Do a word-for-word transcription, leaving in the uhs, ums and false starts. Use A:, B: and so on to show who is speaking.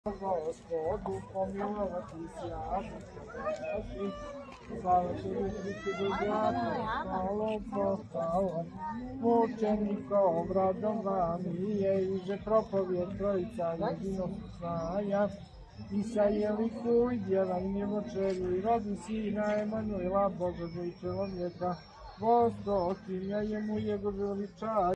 A: Gospodu pomilovati sjajno, slava tebi Hristi Božjaka, hvala postala, mučenikom radom vanije, iže propovjed trojica jedinog snaja, Isaije likuj, djelaj njemočeru i rodi sina Emanuela, Boga i čelom vjeka, Gospod, imja jemu jego veličaj.